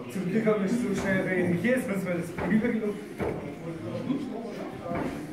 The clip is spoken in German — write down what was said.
Zum Glück habe ich so schnell reagiert, sonst wäre das übergelaufen.